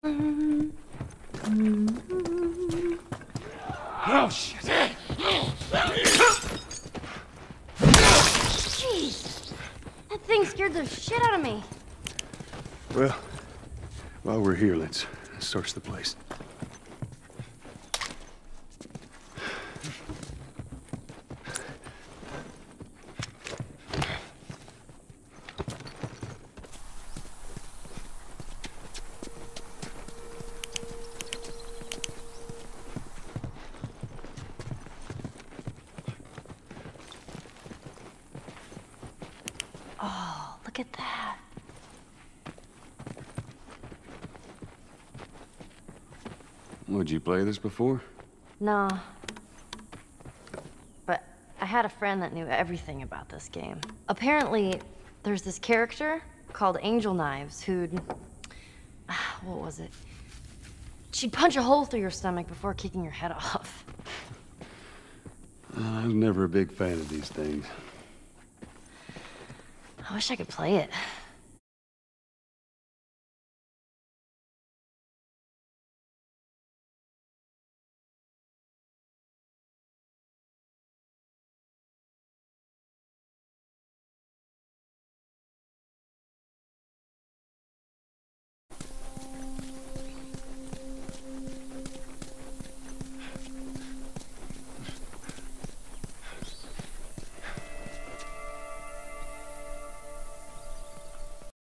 Oh, shit. Jeez! That thing scared the shit out of me. Well, while we're here, let's search the place. Oh, look at that. Would you play this before? No. But I had a friend that knew everything about this game. Apparently, there's this character called Angel Knives who'd... what was it? She'd punch a hole through your stomach before kicking your head off. I was never a big fan of these things. I wish I could play it.